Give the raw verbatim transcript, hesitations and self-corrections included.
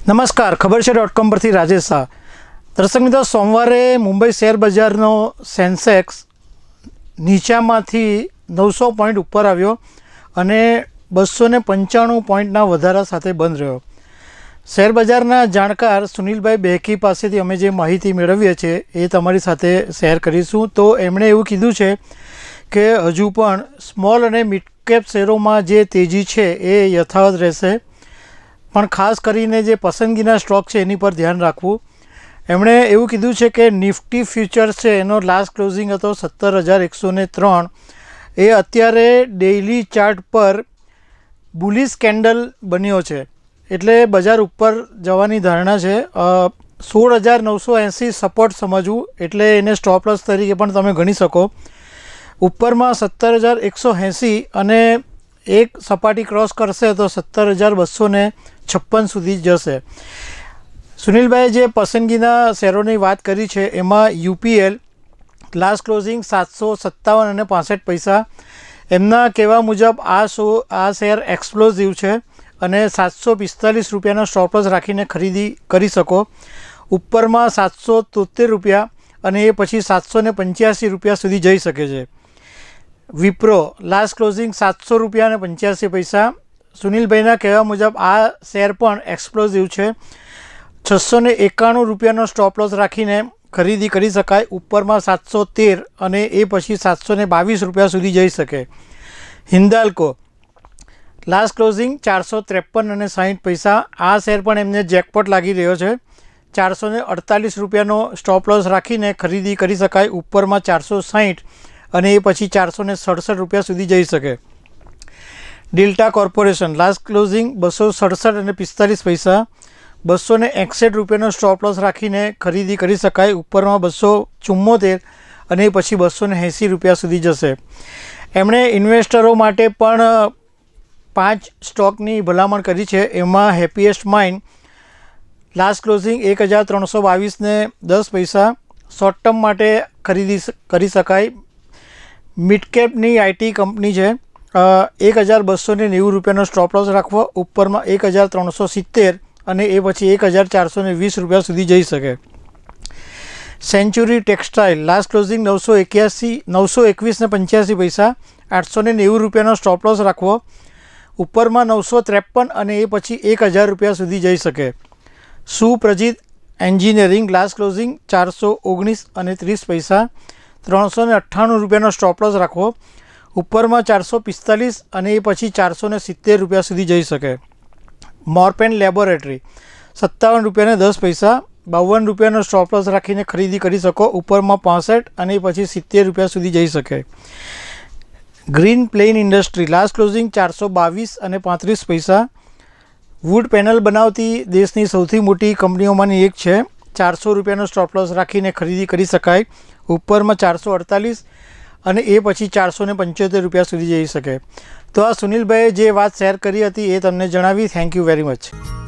नमस्कार, खबरछे dot com पर राजेश शाह। दर्शक मित्रों, सोमवारे मुंबई शेर बजारनो सेन्सेक्स नीचामांथी नौ सौ पॉइंट उपर आव्यो अने बसो ने पंचाणु पॉइंटना वधारा साथे बंध रह्यो। शेर बजारना जाणकार सुनीलभाई बेकी पासेथी अमे जे माहिती मेळवीए छे ए तमारी साथे शेर करीशुं। तो एमणे एवुं कीधुं छे के हजू पण स्मॉल अने मिड केप शेरोमां जे तेजी छे ए यथावत रहेशे, पण खास करीने जे पसंदगीना स्टॉक है एनी पर ध्यान राखवू। एमणे एवं कीधुं छे के निफ्टी फ्यूचर्स है एनो लास्ट क्लोजिंग हतो सत्तर हज़ार एक सौ ने त्रण। ए अत्यारे डेली चार्ट पर बुलिश कैंडल बन्यो छे, एटले बजार उपर जवानी धारणा है। सोल हज़ार नौ सौ एंसी सपोर्ट समझवू, एटले एने स्टॉप लॉस तरीके पण तमे गणी शको। उपर में सत्तर हज़ार एक सौ एंसी अने एक सपाटी क्रॉस करशे तो सत्तर हज़ार बसो ने छप्पन सुधी जशे। सुनीलभाई जे पसंदगीना शेरोनी बात करी है एमां यूपीएल लास्ट क्लोजिंग सात सौ सत्तावन अने पांसठ पैसा। एमना कहेवा मुजब आ शो आ शेर एक्सप्लोजिव है अने सात सौ पिस्तालीस रुपयानो स्टॉप लॉस राखीने खरीदी करी शको। उपर में सात सौ तोतेर रुपया अने ए पछी सात सौ ने पंच्यासी रुपया सुधी जई शके छे। विप्रो लास्ट क्लोजिंग सात सौ रुपया ने पंच्यासी पैसा। सुनीलभाईना कहेवा मुजब आ शेर पण एक्सप्लोजिव है। छसो ने एकाणु रुपयानो स्टॉप लॉस राखीने खरीदी करी शकाय। उपर में सात सौ तेर अने ए पछी सात सौ ने बावीस रुपया सुधी जई शके। हिंदाल्को लास्ट क्लोजिंग चार सौ त्रेपन अने साठ पैसा। आ शेर पण एमने जेकपॉट लागी रह्यो छे। चार सौ ने अड़तालीस रुपयानो स्टॉप लॉस राखीने खरीदी करी शकाय। उपर में चार सौ साठ अने ए पछी चार सौ ने सड़सठ रुपया सुधी जई शके। डेल्टा कॉर्पोरेशन लास्ट क्लोजिंग बसो सड़सठ अने पिस्तालीस पैसा। बसो ने एकसठ रुपयानो स्टॉप लॉस राखीने खरीदी करी शकाय। उपर में बसो चुम्मोतेर अने पछी बसो ने एंसी रुपया सुधी जशे। एमणे इन्वेस्टरो माटे पण पांच स्टॉकनी भलामण करी है। एमां हेपीएस्ट माइंड लास्ट क्लोजिंग एक हज़ार त्रण सौ बावीस ने दस पैसा। शॉर्ट टर्म माटे खरीदी करी शकाय। मिडकेपनी आईटी कंपनी है। एक हज़ार बसो ने नेवु रुपयानो स्टॉप लॉस राखवो। उपर में एक हज़ार त्रण सौ सित्तेर अने ए पछी एक हज़ार चार सौ ने वीस रुपया सुधी जई शके। सेंचुरी टेक्सटाइल लास्ट क्लोजिंग नौ सौ एक्यासी नौ सौ एकवीस ने पंच्यासी पैसा। आठ सौ ने नेवु रुपयानो स्टॉप लॉस राखवो। उपर में नौ सौ त्रेपन अने ए पछी एक हज़ार रुपया सुधी जई शके। सुप्रजित एंजीनियरिंग लास्ट क्लोजिंग चार सौ ओगनीस अने तीस पैसा। त्रण सौ ने अठाणु रुपयानो स्टॉप लॉस राखवो। उपर में चार सौ पिस्तालीस अने ए पछी चार सौ ने सित्तेर रुपया सुधी जई शके। मॉर्पेन लेबोरेटरी सत्तावन रुपया ने दस पैसा। बावन रुपयानो स्टॉप लॉस राखीने खरीदी करी शको। उपर में पांसठ अने पछी सित्तेर रुपया सुधी जई शके। Greenply industry last closing चार सौ बावीस अने पैंतीस पैसा। वुड पेनल बनावती देशनी सौथी मोटी कंपनीओमांनी एक है। चार सौ रुपयानो स्टॉप लॉस राखीने खरीदी करी शकाय। उपर में चार सौ अड़तालीस अने ए पछी चार सौ ने पंचोतेर रुपया सुधी जई शके। तो आ सुनीलभाई जे बात शेर करी हती ए तमने जणावी। Thank you very much.